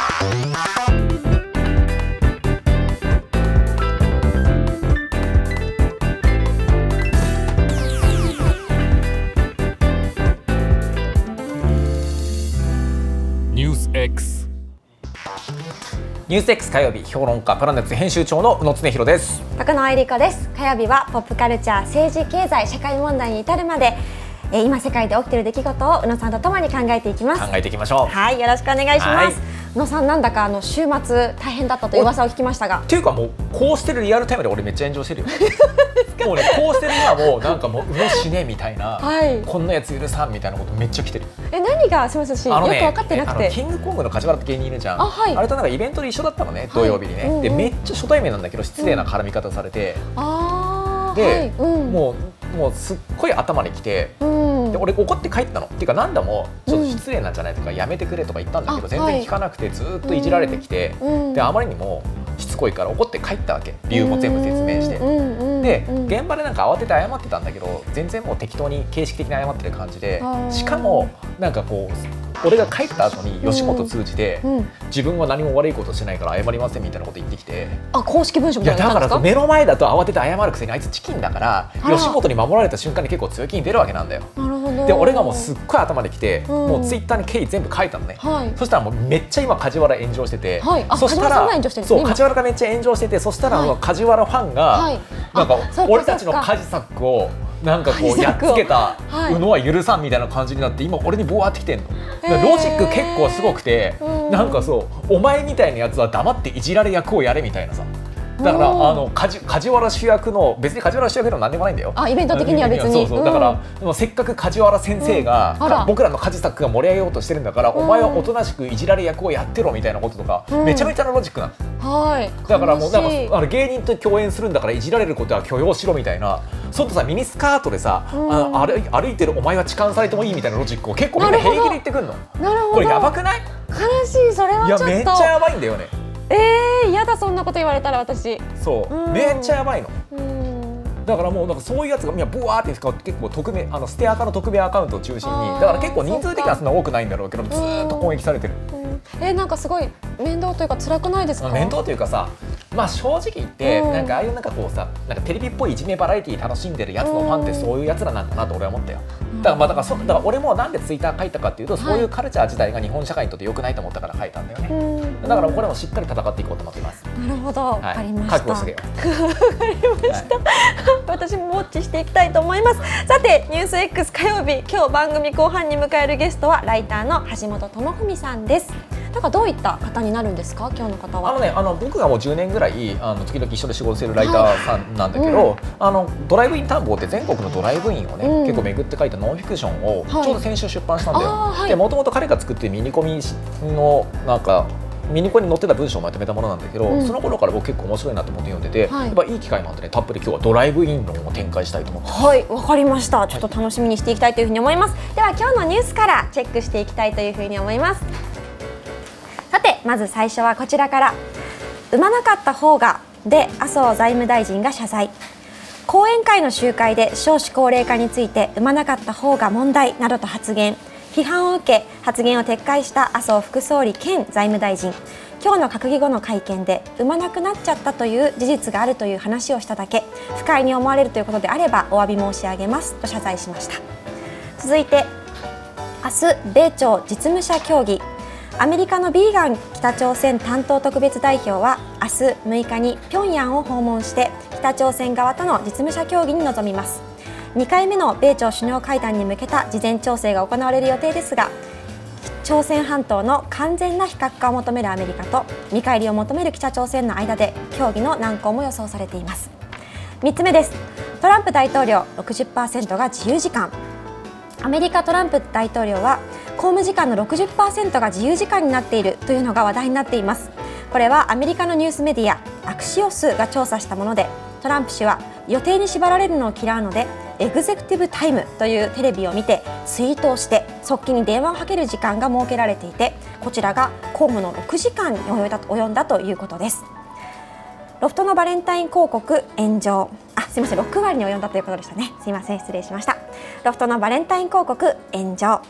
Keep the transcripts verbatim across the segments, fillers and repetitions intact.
ニュース X ニュース X 火曜日評論家プラネット編集長の宇野恒弘です。 高野愛理子です。火曜日はポップカルチャー、政治、経済、社会問題に至るまで、えー、今世界で起きている出来事を宇野さんとともに考えていきます。 考えていきましょう。 はい、よろしくお願いします。宇野さん、なんだかあの週末大変だったという噂を聞きましたが。 っていうかもうこうしてるリアルタイムで俺めっちゃ炎上してるよ。もうね、こうしてる今もうなんかもう宇野死ねみたいな、はい、こんなやつ許さんみたいなことめっちゃ来てる。 え、何がすみません、よく分かってなくて。 キングコングの梶原って芸人いるじゃん。あ、はい、あれとなんかイベントで一緒だったのね、土曜日にね。 はい、 でめっちゃ初対面なんだけど失礼な絡み方されて、 うん、あで、 はいうん、 もうもうすっごい頭にきて。うんで俺怒って帰ったのっていうか何度もちょっと失礼なんじゃないとかやめてくれとか言ったんだけど、うん、全然聞かなくてずっといじられてきて、うん、であまりにもしつこいから怒って帰ったわけ。理由も全部説明して、で現場でなんか慌てて謝ってたんだけど全然もう適当に形式的に謝ってる感じで、しかもなんかこう俺が帰った後に吉本通じて、うんうん、自分は何も悪いことしてないから謝りませんみたいなこと言ってきて、 あ、公式文書みたいな。いやだから目の前だと慌てて謝るくせにあいつチキンだから吉本に守られた瞬間に結構強気に出るわけなんだよ。 なるほど。 で俺がもうすっごい頭できて、うん、もうツイッターに経緯全部書いたのね、はい、そしたらもうめっちゃ今梶原炎上してて、はい、 そしたらそう梶原がめっちゃ炎上してて、そしたらあの梶原ファンが、はい、なんか俺たちのカジサックをなんかこうやっつけたのは許さんみたいな感じになって今俺にボワーってきてんの。ロジック結構すごくて、なんかそうお前みたいなやつは黙っていじられ役をやれみたいなさ。だからあの梶原主役の別に梶原主役でも何でもないんだよ。 あ、イベント的には別に。 そうそうだからでもせっかく梶原先生が僕らのカジサックが盛り上げようとしてるんだから、お前はおとなしくいじられ役をやってろみたいなこととかめちゃめちゃなロジックなの。はい。だからもうなんかあの芸人と共演するんだからいじられることは許容しろみたいな。外さミニスカートでさ、あの歩歩いてるお前は痴漢されてもいいみたいなロジックを結構みんな平気で言ってくんの。 なるほど。 これやばくない？ 悲しい。それはちょっと。いやめっちゃやばいんだよね。 ええー、やだ、そんなこと言われたら私。 そう、めっちゃやばいの。だからもうなんかそういうやつがみんなブワーって使う結構匿名あのステアカの匿名アカウントを中心に、だから結構人数的にはそんな多くないんだろうけどずっと攻撃されてる。 えー、なんかすごい面倒というか辛くないですか？ 面倒というかさ、まあ正直言って、うん、なんかああいうなんかこうさ、なんかテレビっぽいいじめバラエティー楽しんでるやつのファンってそういうやつらなんだなと俺は思ったよ。だからまあだからそだから俺もなんでツイッター書いたかっていうと、そういうカルチャー自体が日本社会にとって良くないと思ったから書いたんだよね。だからこれもしっかり戦っていこうと思ってます。 なるほど、わかりました。 覚悟してよ。 わかりました。私もウォッチしていきたいと思います。さてニュース X 火曜日、今日番組後半に迎えるゲストはライターの橋本智文さんです。なんかどういった方になるんですか、今日の方は。 あのね、あの僕がもうじゅうねんぐらいあの時々一緒で仕事してるライターさんなんだけど、うん、あのドライブイン探訪って全国のドライブインをね、うん、結構巡って書いたノンフィクションをちょうど先週出版したんだよ。はい、でもともと彼が作ってミニコミのなんかミニコに載ってた文章をまとめたものなんだけど、うん、その頃から僕結構面白いなと思って読んでて、はい、やっぱいい機会なんでね、たっぷり今日はドライブイン論を展開したいと思ってます。 はい、わかりました。ちょっと楽しみにしていきたいというふうに思います。では今日のニュースからチェックしていきたいというふうに思います。さてまず最初はこちらから。産まなかった方がで麻生財務大臣が謝罪。講演会の集会で少子高齢化について産まなかった方が問題などと発言。批判を受け発言を撤回した麻生副総理兼財務大臣。今日の閣議後の会見で産まなくなっちゃったという事実があるという話をしただけ、不快に思われるということであればお詫び申し上げますと謝罪しました。続いて明日米朝実務者協議。アメリカのビーガン北朝鮮担当特別代表は明日むいかに平壌を訪問して北朝鮮側との実務者協議に臨みます。にかいめの米朝首脳会談に向けた事前調整が行われる予定ですが、朝鮮半島の完全な非核化を求めるアメリカと見返りを求める北朝鮮の間で協議の難航も予想されています。みっつめです。トランプ大統領 ろくじゅっパーセント が自由時間。アメリカトランプ大統領は公務時間の ろくじゅっパーセント が自由時間になっているというのが話題になっています。これはアメリカのニュースメディアアクシオスが調査したもので、トランプ氏は予定に縛られるのを嫌うのでエグゼクティブタイムというテレビを見てツイートをして側近に電話をかける時間が設けられていて、こちらが公務のろくじかんに及んだ及んだということです。ロフトのバレンタイン広告炎上。あ、すみません、ろくわりに及んだということでしたね。すみません、失礼しました。ロフトのバレンタイン広告炎上。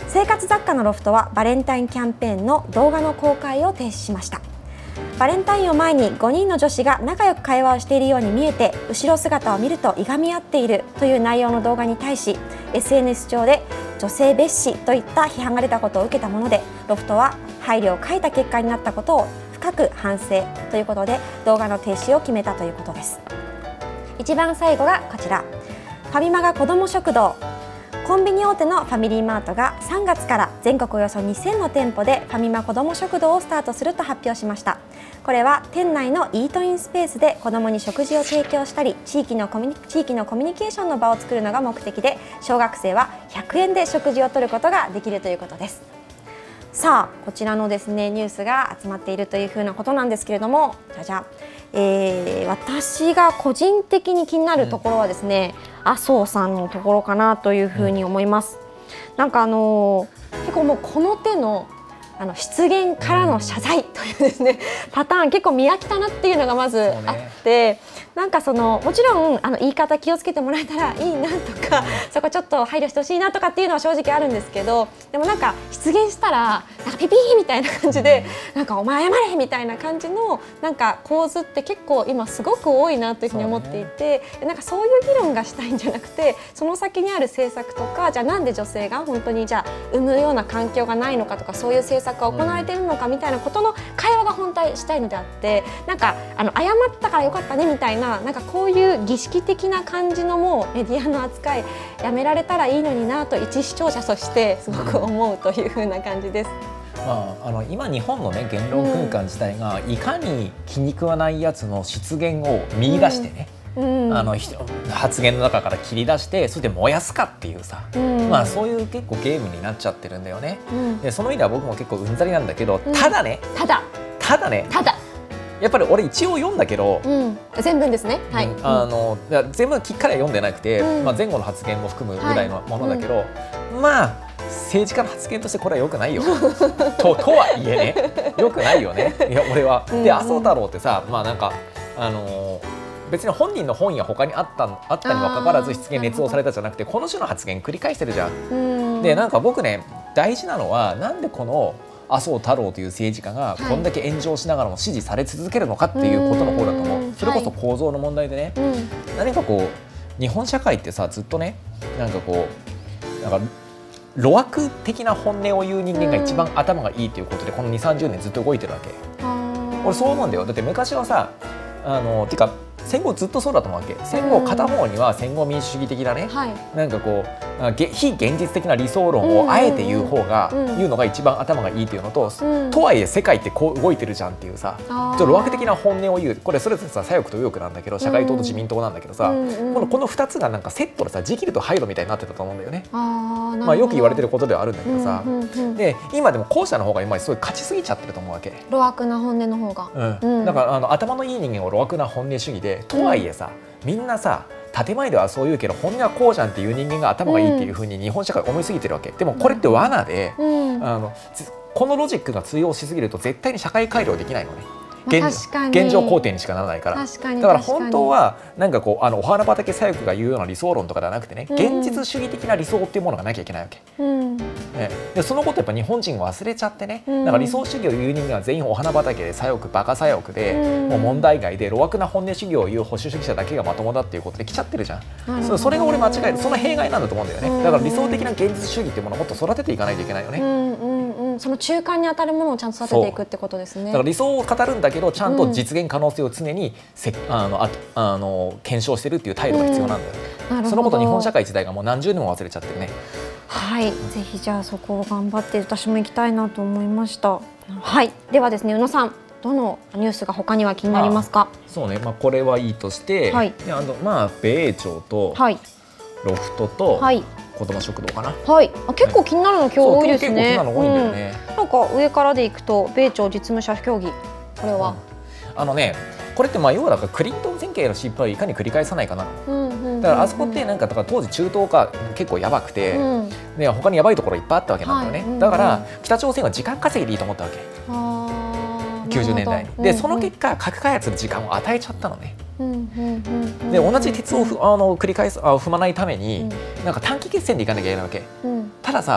生活雑貨のロフトはバレンタインキャンペーンの動画の公開を停止しました。バレンタインを前にごにんの女子が仲良く会話をしているように見えて、後ろ姿を見るといがみ合っているという内容の動画に対し エスエヌエス 上で女性蔑視といった批判が出たことを受けたもので、ロフトは配慮を欠いた結果になったことを深く反省ということで動画の停止を決めたということです。一番最後がこちら、ファミマが子ども食堂。コンビニ大手のファミリーマートがさんがつから全国およそにせんの店舗でファミマ子ども食堂をスタートすると発表しました。これは店内のイートインスペースで子どもに食事を提供したり、地域のコミュニ、地域のコミュニケーションの場を作るのが目的で、小学生はひゃくえんで食事をとることができるということです。さあ、こちらのですねニュースが集まっているというふうなことなんですけれども、じゃじゃ、えー、私が個人的に気になるところはですね、うん、麻生さんのところかなというふうに思います。うん、なんかあのー、結構もうこの手のあの失言からの謝罪というですねパターン結構見飽きたなっていうのがまずあって、ね、なんかそのもちろんあの言い方気をつけてもらえたらいいなとか、うん、そこちょっと配慮してほしいなとかっていうのは正直あるんですけど、でもなんか失言したらなんかピピーみたいな感じで、うん、なんかお前謝れみたいな感じのなんか構図って結構今すごく多いなというふうに思っていて、ね、なんかそういう議論がしたいんじゃなくて、その先にある政策とか、じゃあなんで女性が本当にじゃあ産むような環境がないのかとか、そういう政策が行われているのかみたいなことの会話が本当にしたいのであって、なんかあの謝ったからよかったねみたいな、なんかこういう儀式的な感じのもうメディアの扱いやめられたらいいのになと一視聴者としてすごく思うというふうな感じです。 まあ、あの今日本の、ね、言論空間自体がいかに気に食わないやつの失言を見出してね、うんうん、あの発言の中から切り出してそれで燃やすかっていうさ、うん、まあ、そういう結構ゲームになっちゃってるんだよね。うん、でその意味では僕も結構うんざりなんだけど、ただね、 ただただねただやっぱり俺一応読んだけど、 うん、全文ですね、はい、 うん、あの全文きっかりは読んでなくて、うん、まあ、前後の発言も含むぐらいのものだけど、はい、うん、まあ政治家の発言としてこれは良くないよと, とはいえね、良くないよね、いや俺は。で、麻生太郎ってさ、まあなんかあのー別に本人の本や他にあったあったにもかかわらず失言捏造されたじゃなくて、この種の発言繰り返してるじゃん。でなんか僕ね、大事なのはなんでこの麻生太郎という政治家がこんだけ炎上しながらも支持され続けるのかっていうことの方だと思う。それこそ構造の問題でね、はい、何かこう日本社会ってさ、ずっとね、なんかこうなんか路悪的な本音を言う人間が一番頭がいいということでこのに、さんじゅうねんずっと動いてるわけ。俺そう思うんだよ。だって昔はさ、あのてか戦後ずっとそうだと思うわけ。戦後片方には戦後民主主義的なね、はい、なんかこう非現実的な理想論をあえて言う方が、うんうん、言うのが一番頭がいいっていうのと、うん、とはいえ世界ってこう動いてるじゃんっていうさ、ちょっと路悪的な本音を言う、これそれぞれさ左翼と右翼なんだけど、社会党と自民党なんだけどさ、うん、このこのふたつがなんかセットでさ、ジキルとハイドみたいになってたと思うんだよね。あ、まあよく言われてることではあるんだけどさ、うんうんうん、で今でも後者の方が今すごい勝ちすぎちゃってると思うわけ。 路悪な本音の方が、 うんうん、だからあの頭のいい人間を路悪な本音主義で、とはいえさ、みんなさ建前ではそう言うけど本音はこうじゃんっていう人間が頭がいいっていう風に日本社会思いすぎてるわけ。でもこれって罠で、うん、あのこのロジックが通用しすぎると絶対に社会改良できないのね。現, 現状肯定にしかならないから。だから本当はなんかこうあのお花畑左翼が言うような理想論とかではなくてね、現実主義的な理想っていうものがなきゃいけないわけ。うんね、でそのことやっぱ日本人忘れちゃってね、うん、だから理想主義を言う人間は全員お花畑で左翼バカ左翼で、うん、もう問題外で路悪な本音主義を言う保守主義者だけがまともだっていうことで来ちゃってるじゃん。そ, それが俺間違える、その弊害なんだと思うんだよね。うん、だから理想的な現実主義っていうものをもっと育てていかないといけないよね。うんうんうん、その中間に当たるものをちゃんと育てていくってことですね。 だから理想を語るんだけどちゃんと実現可能性を常にせあのああの検証してるっていう態度が必要なんだよ。うん、そのこと日本社会自体がもう何十年も忘れちゃってるね。 はい、ぜひじゃあそこを頑張って私も行きたいなと思いました。はい、ではですね、宇野さん、どのニュースが他には気になりますか？ そうね、まあ、これはいいとして、はい、であのまあ米朝とロフトと、はい、子ども食堂かな。はい、あ、結構気になるの今日多いですね。 結構気になるの多いんだよね。 うん、なんか上からでいくと米朝実務者協議、これは、 うん、あのね、これってまあ要はだからクリントン政権の失敗をいかに繰り返さないかなの。だからあそこってなんかだから当時中東が結構やばくて、うん、で他にやばいところいっぱいあったわけなんだよね。はい、だから北朝鮮は時間稼ぎでいいと思ったわけ。きゅうじゅうねんだいに。でその結果核開発の時間を与えちゃったのね。で同じ鉄をふあの繰り返すあ踏まないために、うん、なんか短期決戦でいかなきゃいけないわけ。うん、たださ、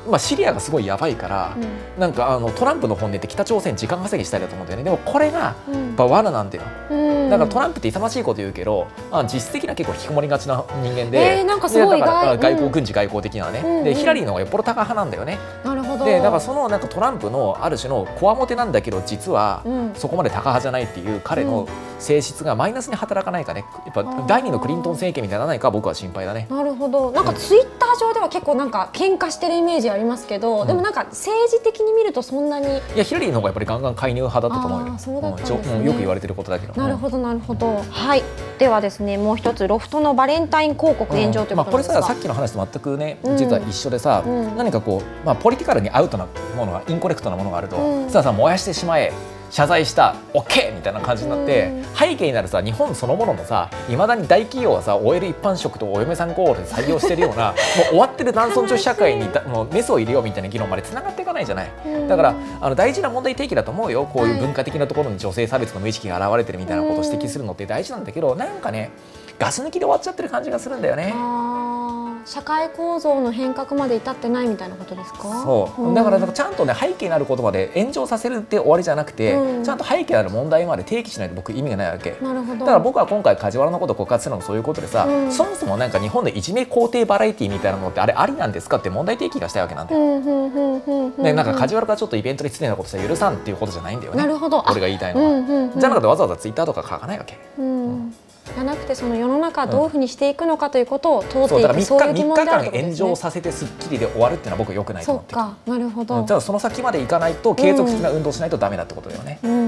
まあ、シリアがすごいやばいから、うん、なんかあのトランプの本音って北朝鮮時間稼ぎしたいだと思うんだよね。でもこれがやっぱ罠なんだよ、うん、だからトランプって勇ましいこと言うけど、あ実質的には結構引きこもりがちな人間で、 えー、なんかすごいだから外交、うん、軍事外交的なね、うん、でヒラリーの方がよっぽどタカ派なんだよね。 なるほど。 でだからそのなんかトランプのある種のこわもてなんだけど実はそこまでタカ派じゃないっていう彼の性質がマイナスに働かないかね、やっぱ第二のクリントン政権みたいならないか僕は心配だね。 なるほど。なんかツイッター上では結構なんか喧嘩してるイメージありますけど、うん、でもなんか政治的に見るとそんなに、いやヒラリーの方がやっぱりガンガン介入派だったと思うよ。 あ、そうだったんですね。 うん、よく言われてることだけど。 なるほどなるほど。はい。ではですね、もう一つロフトのバレンタイン広告炎上ということですが、うん、まあ、これささっきの話と全くね実は一緒でさ、うん、何かこうまあポリティカルにアウトなものがインコレクトなものがあると、うん、さあさ燃やしてしまえ。謝罪した オーケー みたいな感じになって、背景になるさ日本そのもののさいまだに大企業はさ オーエル 一般職とお嫁さんコールで採用してるようなもう終わってる男尊女子社会にもうメスを入れようみたいな議論までつながっていかないじゃない。だからあの大事な問題提起だと思うよ。こういう文化的なところに女性差別の無意識が現れてるみたいなことを指摘するのって大事なんだけど、なんかねガス抜きで終わっちゃってる感じがするんだよね。 社会構造の変革まで至ってないみたいなことですか。 そう、うん、だからちゃんとね背景になることまで炎上させるって終わりじゃなくて、うん、ちゃんと背景になる問題まで提起しないと僕意味がないわけ。 なるほど。 だから僕は今回梶原のことを告発するのもそういうことでさ、うん、そもそもなんか日本でいじめ肯定バラエティみたいなのってあれありなんですかって問題提起がしたいわけなんだよ。でなんか梶原がちょっとイベントに失礼なことしたら許さんっていうことじゃないんだよね。 なるほど。 俺が言いたいのは、うんうんうん、じゃなくてわざわざツイッターとか書かないわけ。うん、 じゃなくてその世の中をどういうふうにしていくのかということを問うていく、そういう疑問であるってことですね。みっかかん炎上させてスッキリで終わるっていうのは僕は良くないと思っている。そうか、なるほど。 じゃあその先までいかないと継続的な運動しないとダメだってことだよね。 うんうん、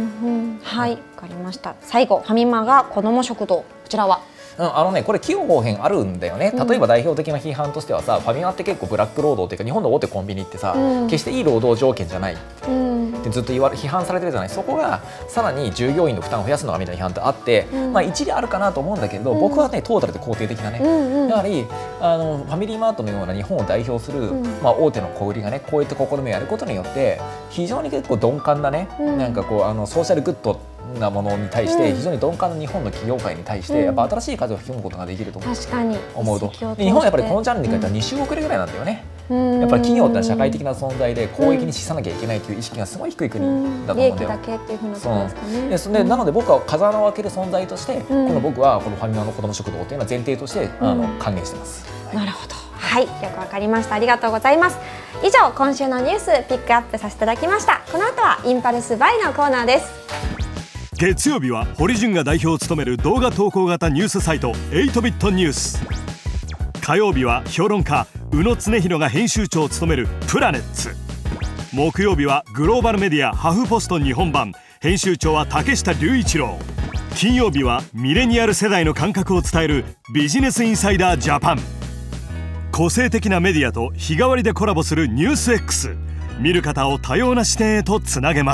はい、わかりました。最後ファミマが子ども食堂、こちらは。 うん、あのねこれ企業方変あるんだよね。例えば代表的な批判としてはさ、うん、ファミマって結構ブラック労働っていうか日本の大手コンビニってさ、うん、決していい労働条件じゃない、うん、ってずっと言われ批判されてるじゃない。そこがさらに従業員の負担を増やすのがみたいな批判ってあって、うん、まあ一理あるかなと思うんだけど、うん、僕はねトータルで肯定的なね、うんうん、やはりあのファミリーマートのような日本を代表する、うん、まあ大手の小売りがねこういった試みをやることによって非常に結構鈍感なね、うん、なんかこうあのソーシャルグッドなものに対して非常に鈍感な日本の企業界に対してやっぱ新しい風を吹き込むことができると思う。 確かに思うと日本はやっぱりこのジャンルに書いたらに週遅れぐらいなんだよね。やっぱり企業って社会的な存在で公益に資さなきゃいけないという意識がすごい低い国だと思うんだよ。 利益だけっていうふうなことですかね。 でそれでなので僕は風穴を開ける存在として、この僕はこのファミマの子ども食堂というのは前提としてあの歓迎してます。 なるほど。はい、よくわかりました。ありがとうございます。以上今週のニュースピックアップさせていただきました。この後はインパルスバイのコーナーです。 月曜日は堀潤が代表を務める動画投稿型ニュースサイトエイトビットニュース。火曜日は評論家宇野恒弘が編集長を務めるプラネッツ。木曜日はグローバルメディアハフポスト日本版、編集長は竹下隆一郎。金曜日はミレニアル世代の感覚を伝えるビジネスインサイダージャパン。個性的なメディアと日替わりでコラボするニュース X。 見る方を多様な視点へとつなげます。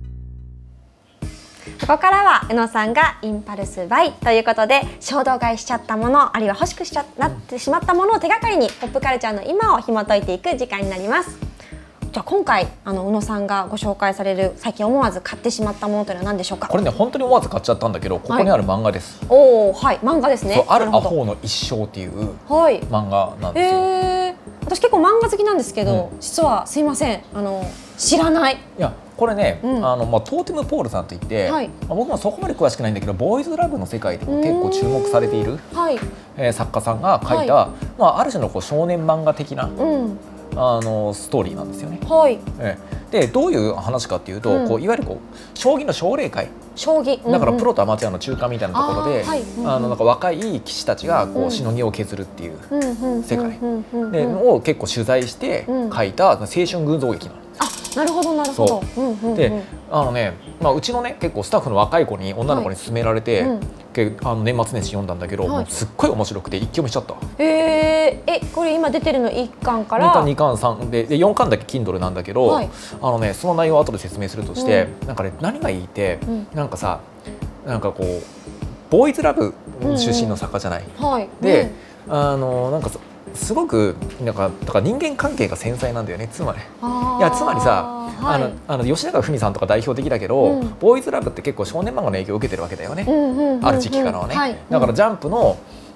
ここからは宇野さんがインパルスバイということで衝動買いしちゃったもの、あるいは欲しくしちゃなってしまったものを手がかりにポップカルチャーの今を紐解いていく時間になります。じゃあ今回あの宇野さんがご紹介される最近思わず買ってしまったものというのは何でしょうか。 これね本当に思わず買っちゃったんだけど、ここにある漫画です。 はい、おお、はい、漫画ですね。 あるアホの一生っていう漫画なんですよ。はい、えー、 私結構漫画好きなんですけど、うん、実はすいません、あの知らない。 いやこれね、うん、あのまあ、トーテムポールさんといって、はい、まあ、僕もそこまで詳しくないんだけどボーイズラブの世界でも結構注目されている、はい、えー、作家さんが書いた、はい、まあ、ある種のこう少年漫画的な、うん、あのストーリーなんですよね。はい、えー、でどういう話かっていうと、うん、こういわゆるこう将棋の奨励会、 将棋、うんうん、 だからプロとアマチュアの中間みたいなところで、あのなんか若い棋士たちがこうしのぎを削るっていう世界でを結構取材して書いた青春群像劇なの。 あ、なるほどなるほど。 で、あのね、まあうちのね結構スタッフの若い子に女の子に勧められて、はい、うん、けあの年末年始読んだんだけど、はい、もうすっごい面白くて一気読みしちゃった。 えー、え、これ今出てるのいっかんからにかんにかんさんで、でよんかんだけ Kindle なんだけど、はい、あのねその内容を後で説明するとして、うん、なんかね何がいいって、うん、なんかさ、なんかこうボーイズラブ出身の作家じゃない。うんうん、はい、で、うん、あのなんかすごくなんかだから人間関係が繊細なんだよね。つまりいやつまりさ、はい、あのあの吉永文さんとか代表的だけど、うん、ボーイズラブって結構少年漫画の影響を受けてるわけだよね、ある時期からはね。はい、だからジャンプの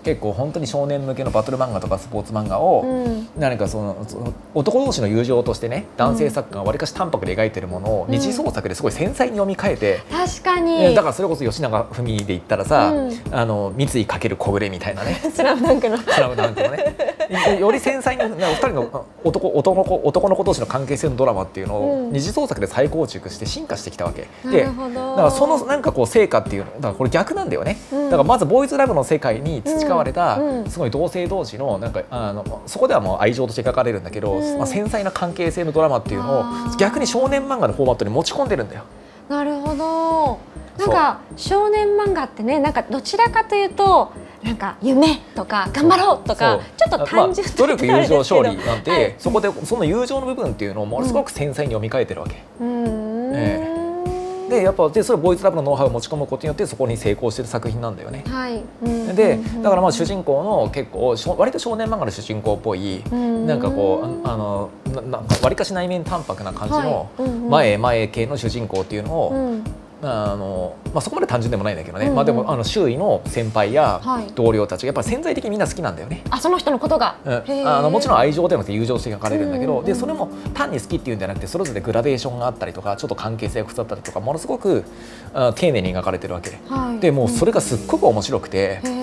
結構本当に少年向けのバトル漫画とかスポーツ漫画を、うん、何かそのその男同士の友情としてね男性作家がわりかし淡白で描いてるものを二次創作ですごい繊細に読み替えて、 うん、確かにだからそれこそ吉永文で言ったらさ、うん、あの三井かける小暮みたいなねスラムダンクのスラムダンクのねより繊細にふたりの 男, 男, の子男の子同士の関係性のドラマっていうのを二次創作で再構築して進化してきたわけ、うん、でだからそのなんかこう成果っていうのだからこれ逆なんだよね、うん、だからまずボーイズラブの世界に培われた、うんうん、すごい同性同士のなんかあのそこではもう愛情として描かれるんだけど、うんまあ、繊細な関係性のドラマっていうのを逆に少年漫画のフォーマットに持ち込んでるんだよ。 なるほど。なんか少年漫画ってねなんかどちらかというとなんか夢とか頑張ろうとかちょっと単純な、 まあ、努力友情勝利なんて、はい、そこでその友情の部分っていうのをものすごく繊細に読み替えてるわけ。うん、ええでやっぱでそれボーイズラブのノウハウを持ち込むことによってそこに成功している作品なんだよね。はい、うん、でだからまあ主人公の結構割と少年漫画の主人公っぽい、うん、なんかこうあのなわりかし内面淡白な感じの前へ前へ系の主人公っていうのを、うんあのまあ、そこまで単純でもないんだけどね、うんうんまあ、でもあの周囲の先輩や同僚たちがやっぱり潜在的にみんな好きなんだよね。 あその人のことが、うん、 あのもちろん愛情ではなくて友情して描かれるんだけど、うんうん、でそれも単に好きっていうんじゃなくてそれぞれグラデーションがあったりとかちょっと関係性が腐ったりとかものすごくあ丁寧に描かれてるわけ、はい、でもうそれがすっごく面白くて、うん、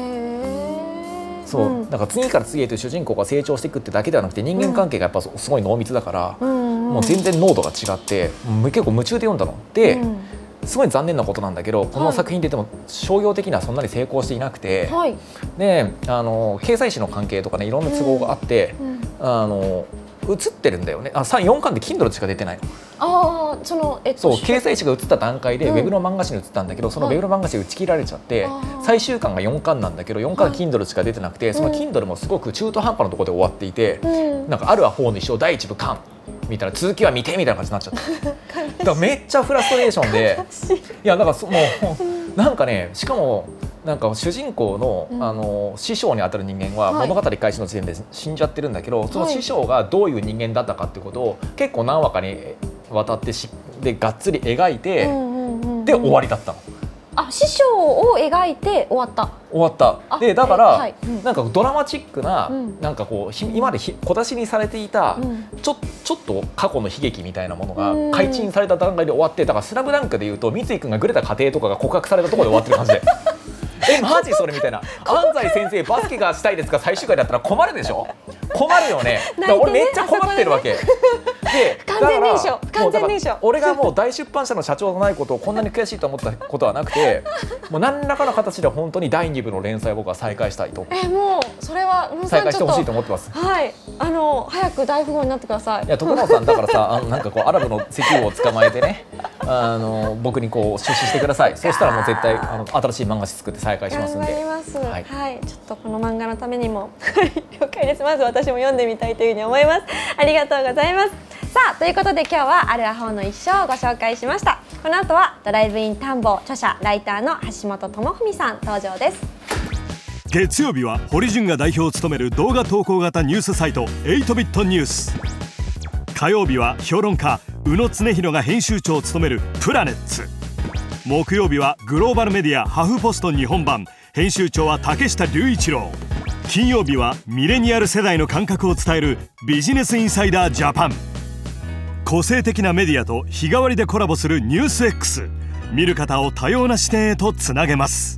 そう、うん、だから次から次へと主人公が成長していくってだけではなくて人間関係がやっぱすごい濃密だから、うん、もう全然濃度が違って結構夢中で読んだので、うんすごい残念なことなんだけどこの作品ででも商業的にはそんなに成功していなくて、はい、であの掲載誌の関係とかねいろんな都合があって、うんうん、あの映ってるんだよねあよんかんで Kindle でしか出てないの。 あその、えっと、 そう掲載誌が映った段階でウェブの漫画誌に映ったんだけど、うん、そのウェブの漫画誌打ち切られちゃって、はい、最終巻がよんかんなんだけどよんかん Kindle しか出てなくて、はい、その Kindle もすごく中途半端なところで終わっていて、うん、なんかあるは方の一生第一部巻みたいな続きは見てみたいな感じになっちゃっただからめっちゃフラストレーションでいやだからそもうなんかねしかもなんか主人公の、うん、あの師匠にあたる人間は物語開始の時点で死んじゃってるんだけど、はい、その師匠がどういう人間だったかっていうことを結構何話かにわたってしでがっつり描いて、うんうんうんうん、で終わりだったの。 あ師匠を描いて終わった終わったでだから、はいうん、なんかドラマチックな、うん、なんかこう今まで小出しにされていた、うん、ちょちょっと過去の悲劇みたいなものが開陳された段階で終わってだからスラムダンクでいうと三井君がグレた過程とかが告白されたところで終わってる感じでえマジそれみたいな安西先生バスケがしたいですか最終回だったら困るでしょ困るよねだから俺めっちゃ困ってるわけ、ね、で完全燃焼完全燃焼俺がもう大出版社の社長のないことをこんなに悔しいと思ったことはなくてもう何らかの形で本当にだいに部の連載を僕は再開したいとえもうそれは再開してほしいと思ってますはいあの早く大富豪になってくださいいや徳野さんだからさあのなんかこうアラブの石油を捕まえてねあの僕にこう出資してくださいそうしたらもう絶対あの新しい漫画誌作って再開しますんで頑張ります、はい、はい、ちょっとこの漫画のためにも了解ですまず私も読んでみたいというふうに思いますありがとうございますさあということで今日はあるアホの一生をご紹介しましたこの後はドライブイン探訪著者ライターの橋本智文さん登場です月曜日は堀潤が代表を務める動画投稿型ニュースサイトエイトビットニュース火曜日は評論家宇野恒弘が編集長を務めるプラネッツ木曜日はグローバルメディアハフポスト日本版編集長は竹下隆一郎金曜日はミレニアル世代の感覚を伝えるビジネスインサイダージャパン個性的なメディアと日替わりでコラボするニュース X 見る方を多様な視点へとつなげます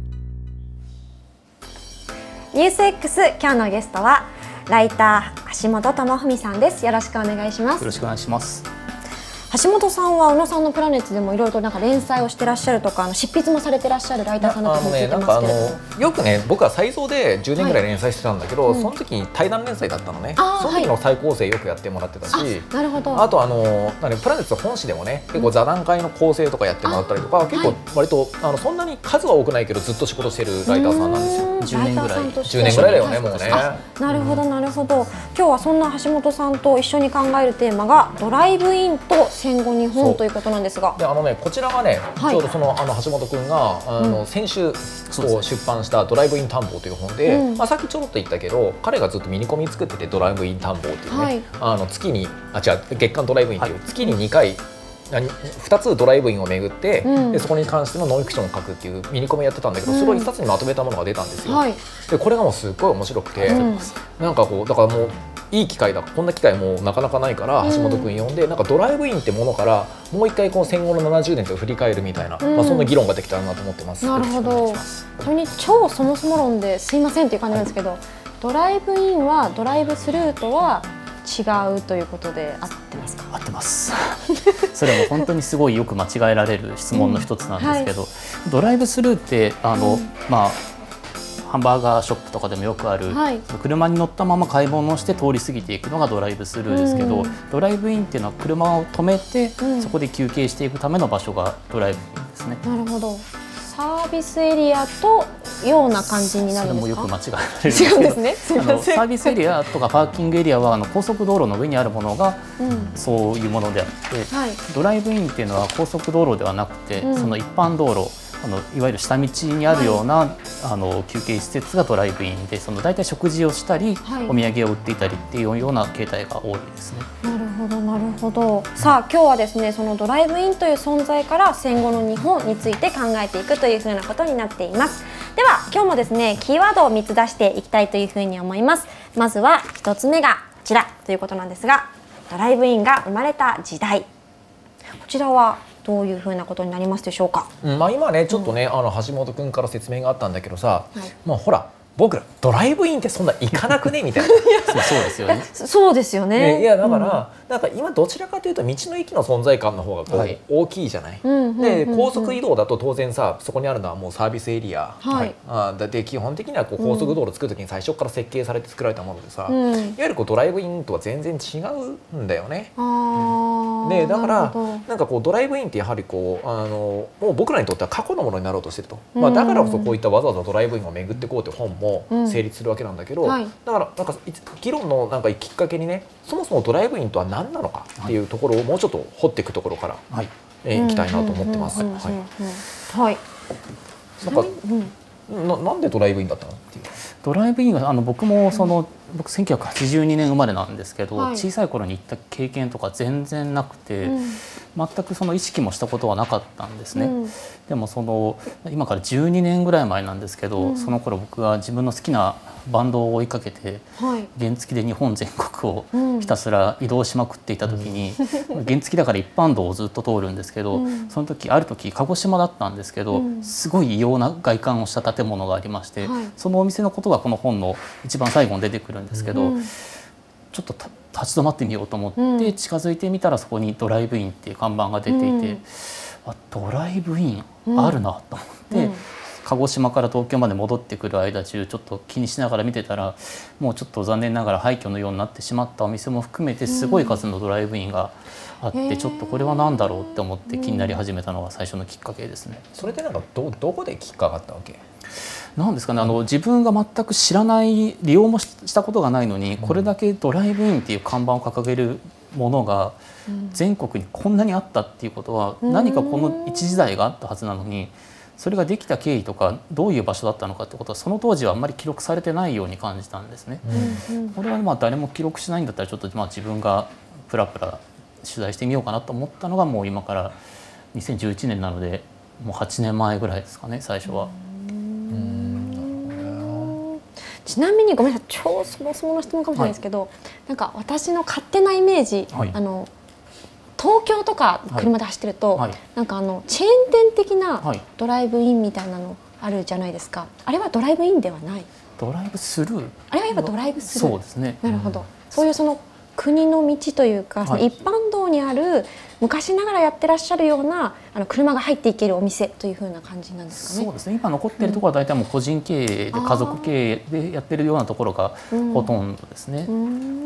ニュース X 今日のゲストはライター橋本智文さんですよろしくお願いしますよろしくお願いします橋本さんは宇野さんのプラネッツでもいろいろとなんか連載をしてらっしゃるとかあの執筆もされてらっしゃるライターさんだと聞いてますけれども、ね、 よくね僕は再造でじゅうねんぐらい連載してたんだけど、はいうん、その時に対談連載だったのねその時の再構成よくやってもらってたし、はい、 あ, なるほどあとあのなんでプラネッツ本誌でもね結構座談会の構成とかやってもらったりとか、うん、結構割とあのそんなに数は多くないけどずっと仕事してるライターさんなんですよじゅうねんぐらいじゅうねんぐらいだよねもうねなるほどなるほど今日はそんな橋本さんと一緒に考えるテーマがドライブインと戦後日本ということなんですがであのねこちらがね、はい、ちょうどそのあの橋本君があの、うん、先週こう出版したドライブイン探訪という本で、うんまあ、さっきちょろっと言ったけど彼がずっとミニコミ作っててドライブイン探訪っていうね、はい、あの月にあ違う月刊ドライブインっていう月ににかいふたつドライブインを巡って、 うん、 でそこに関してのノンフィクションを書くっていうミニコミやってたんだけど、うん、それを一冊にまとめたものが出たんですよ。はい、でこれがもうすっごい面白くて、うん、なんかこうだからもういい機会だ、こんな機会もなかなかないから橋本君呼んで、うん、なんかドライブインってものからもう一回この戦後のななじゅうねんと振り返るみたいな、うん、まあそんな議論ができたらなと思ってます。 なるほど。それに超そもそも論ですいませんという感じなんですけど、はい、ドライブインはドライブスルーとは違うということで合ってますか？ 合ってます。それも本当にすごいよく間違えられる質問の一つなんですけど、うんはい、ドライブスルーってあの、うん、まあハンバーガーショップとかでもよくある、はい、車に乗ったまま買い物をして通り過ぎていくのがドライブスルーですけど、うん、ドライブインっていうのは車を止めて、うん、そこで休憩していくための場所がドライブインですね。 なるほど。サービスエリアとような感じになるんですか？それもよく間違えられるんですけど、違うんですね。すいません。あのサービスエリアとかパーキングエリアはあの高速道路の上にあるものが、うん、そういうものであって、はい、ドライブインっていうのは高速道路ではなくて、うん、その一般道路、あのいわゆる下道にあるような、はい、あの休憩施設がドライブインで、その大体食事をしたり、はい、お土産を売っていたりっていうような形態が多いですね。 なるほどなるほど。さあ今日はですね、そのドライブインという存在から戦後の日本について考えていくというふうなことになっています。では今日もですね、キーワードをみっつ出していきたいというふうに思います。まずはひとつめがこちらということなんですが、ドライブインが生まれた時代、こちらはどういうふうなことになりますでしょうか。 うん、まあ今ねちょっとね、うん、あの橋本君から説明があったんだけどさ、はい、まあほら僕らドライブインってそんな行かなくねみたいなそうそうですよね。 そうですよね。 ね、いやだから、うん、なんか今どちらかというと道の駅の存在感の方がこう、はい、大きいじゃない。で高速移動だと当然さ、そこにあるのはもうサービスエリア、はい、あだって基本的にはこう高速道路作る時に最初から設計されて作られたものでさ、うん、いわゆるこうドライブインとは全然違うんだよね。あでだからなんかこうドライブインってやはりこうあのもう僕らにとっては過去のものになろうとしてると、まあ、だからこそこういったわざわざドライブインを巡ってこうという本も成立するわけなんだけど、うんはい、だからなんか議論のなんかきっかけにね、そもそもドライブインとは何なのかっていうところをもうちょっと掘っていくところから、はい、えー、いきたいなと思ってます。はい。なんか、うん、な, なんでドライブインだったのっていう。 ドライブインはあの僕もその、うん、僕せんきゅうひゃくはちじゅうにねん生まれなんですけど、はい、小さい頃に行った経験とか全然なくて、うん、全くその意識もしたことはなかったんですね。うん、でもその今からじゅうにねんぐらい前なんですけど、うん、その頃僕が自分の好きなバンドを追いかけて、はい、原付で日本全国をひたすら移動しまくっていた時に、うん、原付だから一般道をずっと通るんですけど、うん、その時ある時鹿児島だったんですけど、うん、すごい異様な外観をした建物がありまして、はい、そのお店のことがこの本の一番最後に出てくるんですけど、うん、ちょっと立ち止まってみようと思って近づいてみたら、そこにドライブインっていう看板が出ていて、うん、あドライブインあるなと思って。うんうん、鹿児島から東京まで戻ってくる間中ちょっと気にしながら見てたら、もうちょっと残念ながら廃墟のようになってしまったお店も含めてすごい数のドライブインがあって、うん、ちょっとこれは何だろうって思って気になり始めたのが最初のきっかけですね。 それでなんか ど, どこできっかかったわけ？ なんですかね、あの自分が全く知らない利用もしたことがないのに、これだけドライブインっていう看板を掲げるものが全国にこんなにあったっていうことは、何かこの一時代があったはずなのに、それができた経緯とかどういう場所だったのかってことはその当時はあんまり記録されてないように感じたんですね。うん、これはまあ誰も記録しないんだったらちょっとまあ自分がプラプラ取材してみようかなと思ったのが、もう今からにせんじゅういちねんなのでもうはちねんまえぐらいですかね、最初は。 ちなみにごめんなさい、超そもそもの質問かもしれないですけど、はい、なんか私の勝手なイメージ、はい、あの東京とか車で走ってると、はい、なんかあのチェーン店的なドライブインみたいなのあるじゃないですか。あれはドライブインではない。 ドライブスルー。 あれはやっぱドライブスルー。 そうですね。 なるほど。うん、そういうその国の道というか、はい、一般道にある昔ながらやってらっしゃるようなあの車が入っていけるお店という風な感じなんですかね。 そうですね。今残っているところは大体もう個人経営で家族経営でやってるようなところがほとんどですね。うん、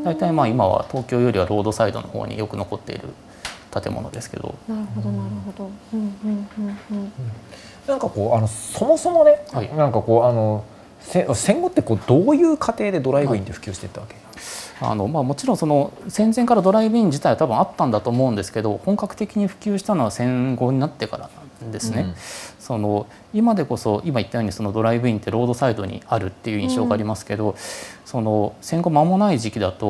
大体まあ今は東京よりはロードサイドの方によく残っている建物ですけど。 なるほどなるほど。うんうんうんうん。 なんかこうあのそもそもね、はい、なんかこうあの戦後ってこうどういう過程でドライブインって普及していったわけ？はい、 あのまあ、もちろんその戦前からドライブイン自体は多分あったんだと思うんですけど、本格的に普及したのは戦後になってからなんですね。うん、その今でこそ今言ったようにそのドライブインってロードサイドにあるっていう印象がありますけど、うん、その戦後間もない時期だと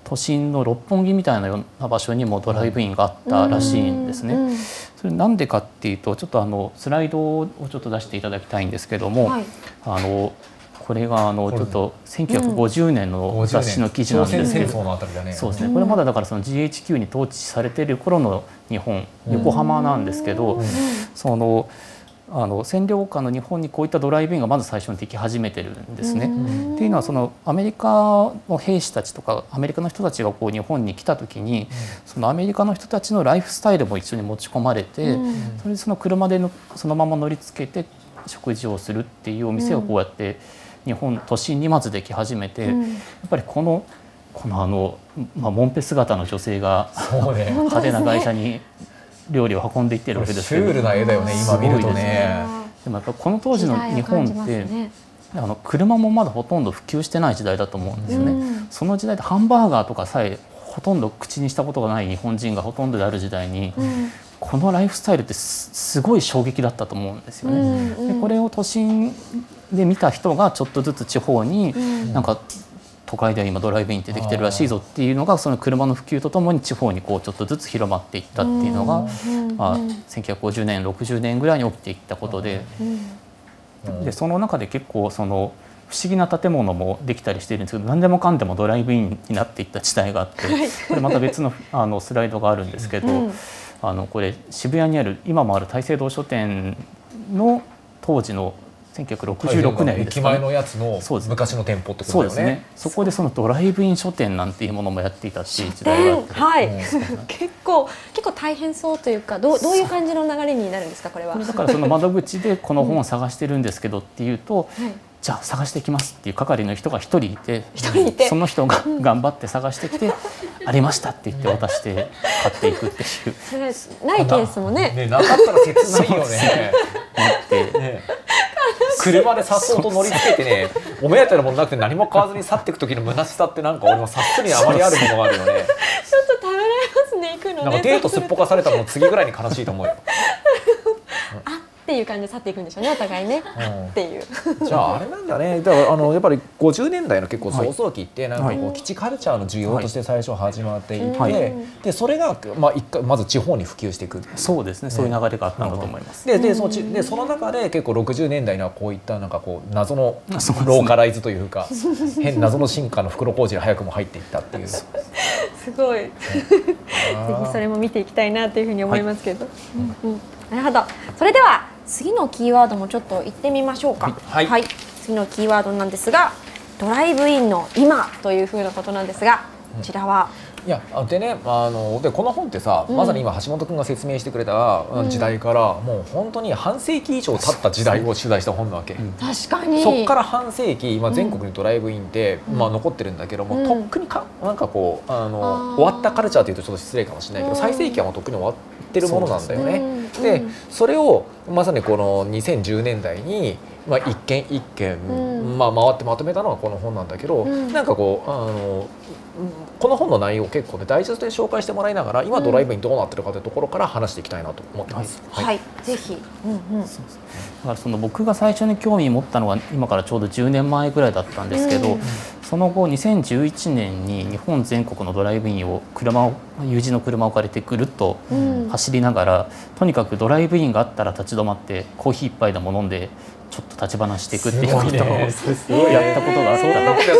都心の六本木みたいなような場所にもドライブインがあったらしいんですね。それなんでかっていうとちょっとあのスライドをちょっと出していただきたいんですけども、はい、あのこれがあのちょっとせんきゅうひゃくごじゅうねんの雑誌の記事なんですけど、そうですね。これまだだからその ジーエイチキュー に統治されている頃の日本、横浜なんですけど、そのあの占領下の日本にこういったドライブインがまず最初にでき始めてるんですね。っていうのはそのアメリカの兵士たちとかアメリカの人たちがこう日本に来た時に、そのアメリカの人たちのライフスタイルも一緒に持ち込まれて、それでその車でのそのまま乗りつけて食事をするっていうお店をこうやって日本都心にまずでき始めて、やっぱりこのこのあのまあもんぺ姿の女性が派手な外車に料理を運んでいってるわけですけど、 シュールな絵だよね今見るとね。 でもやっぱこの当時の日本って、ね、あの車もまだほとんど普及してない時代だと思うんですよね。うん、その時代でハンバーガーとかさえほとんど口にしたことがない日本人がほとんどである時代に、うん、このライフスタイルって す, すごい衝撃だったと思うんですよね。うんうん、でこれを都心で見た人がちょっとずつ地方に、うん、なんか都会では今ドライブインってできてるらしいぞっていうのがその車の普及とともに地方にこうちょっとずつ広まっていったっていうのが、まあ、せんきゅうひゃくごじゅうねんろくじゅうねんぐらいに起きていったことで、でその中で結構その不思議な建物もできたりしているんですけど、何でもかんでもドライブインになっていった時代があって、これまた別のあのスライドがあるんですけど、あのこれ渋谷にある今もある大聖堂書店の当時のせんきゅうひゃくろくじゅうろくねんですかね、 駅前のやつの昔の店舗ってことだよね。 そうですね。そこでそのドライブイン書店なんていうものもやっていたっていう時代があって、 はい、結構結構大変そうというか、どうどういう感じの流れになるんですかこれは。 だからその窓口でこの本を探してるんですけどっていうと、うん、はい、じゃあ探してきますっていう係の人が一人いて、 一人いてその人が頑張って探してきて、うん、ありましたって言って渡して買っていくっていう。 それないケースもね。 ね、なかったら切ないよね。 待って。ね、 車でさっそうと乗りつけてね、お目当てのものなくて何も買わずに去っていく時の虚しさってなんか俺もさっすりあまりあるものがあるよね。 ちょっと食べられますね、行くのね。 なんかデートすっぽかされたもの次ぐらいに悲しいと思うよ。 あっていう感じで去っていくんでしょうね、お互いね。うん、っていう。 じゃああれなんだね。だからあのやっぱりごじゅうねんだいの結構早々期ってなんかこう基地カルチャーの需要として最初始まっていて、はい、でそれがまあ一回まず地方に普及していく。 そうですね。そういう流れがあったんだと思います。 ででそのでその中で結構ろくじゅうねんだいにはこういったなんかこう謎のローカライズというか変謎の進化の袋小路に早くも入っていったっていう。 すごい。ぜひそれも見ていきたいなというふうに思いますけど。うんうん、なるほど。それでは次のキーワードもちょっと言ってみましょうか。はい、はい、次のキーワードなんですが、ドライブインの今というふうなことなんですが、こちらは。 いやでね、あのでこの本ってさ、うん、まさに今橋本君が説明してくれた時代から、うん、もう本当に半世紀以上経った時代を取材した本なわけ。 確かに。 そこから半世紀、まあ、全国にドライブインって、うん、まあ、残ってるんだけども、うん、とっくにかなんかこうあの終わったカルチャーというとちょっと失礼かもしれないけど、最盛期はもうとっくに終わってるものなんだよね。で、それをまさにこのにせんじゅうねんだいに、まあ、一件一件、うん、まあ、回ってまとめたのがこの本なんだけど、うん、なんかこうあのこの本の内容を結構ねダイジェストで紹介してもらいながら今ドライブインどうなってるかというところから話していきたいなと思ってます。 はい、はい、ぜひ。うんうん。だからその僕が最初に興味持ったのは今からちょうどじゅうねんまえぐらいだったんですけど、うん、その後にせんじゅういちねんに日本全国のドライブインを車を友人の車を借りてぐるっと走りながら、うん、とにかくドライブインがあったら立ち止まってコーヒー一杯でも飲んでちょっと立ち話していくっていうことをやったことがあったので、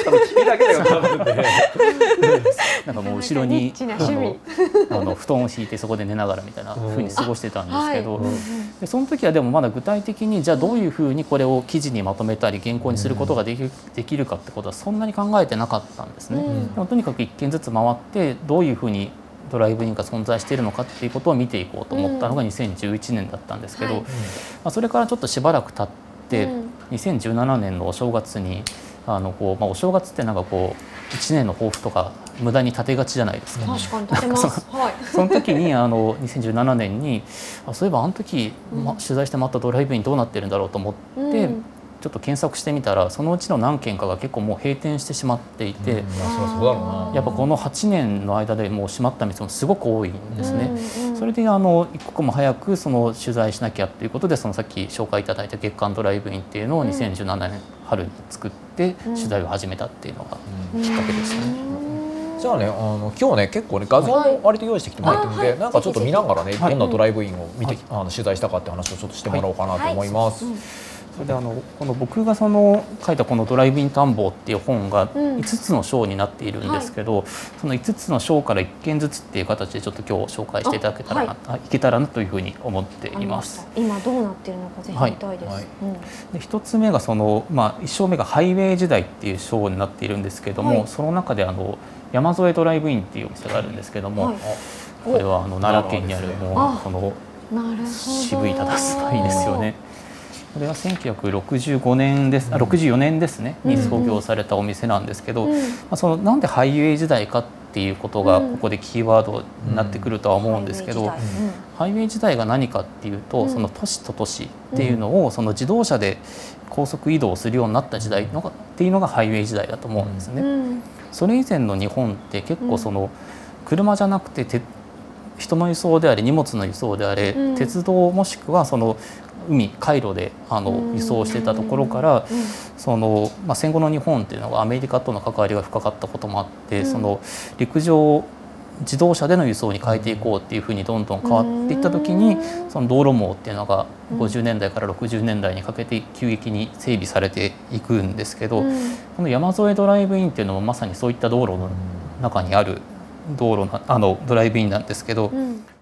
なんかもう後ろにあの布団を敷いてそこで寝ながらみたいな風に過ごしてたんですけど、でその時はでもまだ具体的にじゃあどういうふうにこれを記事にまとめたり原稿にすることができる、できるかってことはそんなに考えてなかったんですね。でもとにかく一件ずつ回ってどういうふうにドライブインが存在しているのかっていうことを見ていこうと思ったのがにせんじゅういちねんだったんですけど、まあそれからちょっとしばらく経ってでにせんじゅうななねんのお正月にあのこう、まあ、お正月ってなんかこういちねんの抱負とか無駄に立てがちじゃないですか。 確かに立てます。はい、 その時にあのにせんじゅうななねんにあそういえばあの時、ま、取材して回ったドライブインどうなってるんだろうと思って、うん、ちょっと検索してみたらそのうちの何件かが結構もう閉店してしまっていて、やっぱこのはちねんの間でもう閉まった店もすごく多いんですね。うんうん、それであの一刻も早くその取材しなきゃということでそのさっき紹介いただいた月刊ドライブインっていうのをにせんじゅうななねん春に作って取材を始めたっていうのがきっかけでしたね。 じゃあね、あの今日ね結構ね画像も割と用意してきてもらってるんで、なんかちょっと見ながらね、どんなドライブインを見て、あの取材したかって話をちょっとしてもらおうかなと思います。 それであのこの僕がその書いたこのドライブイン探訪っていう本がいつつの章になっているんですけど、うんはい、そのいつつの章からいっけんずつっていう形でちょっと今日紹介していただけたらな、はい、いけたらなというふうに思っています。 今どうなっているのかぜひ見たいです。はいはいうん、で一つ目がそのまあ一章目がハイウェイ時代っていう章になっているんですけれども、はい、その中であの山添ドライブインっていうお店があるんですけども、はい、これはあの奈良県にあるもうこの渋いただ住まいですよね。これはせんきゅうひゃくろくじゅうごねんです、あろくじゅうよねんですねに創業されたお店なんですけど、うんうん、まあ、そのなんでハイウェイ時代かっていうことがここでキーワードになってくるとは思うんですけど、うんうん、ハイウェイ時代が何かっていうと、その都市と都市っていうのをその自動車で高速移動するようになった時代のっていうのがハイウェイ時代だと思うんですね。うん、それ以前の日本って結構その車じゃなくてて人の輸送であれ荷物の輸送であれ、うん、鉄道もしくはその海海路であの輸送してたところから、そのまあ、戦後の日本っていうのはアメリカとの関わりが深かったこともあって、うん、その陸上自動車での輸送に変えていこうっていうふうにどんどん変わっていった時に、その道路網っていうのがごじゅうねんだいからろくじゅうねんだいにかけて急激に整備されていくんですけど、うん、この山添ドライブインっていうのもまさにそういった道路の中にある道路なあのドライブインなんですけど。うん、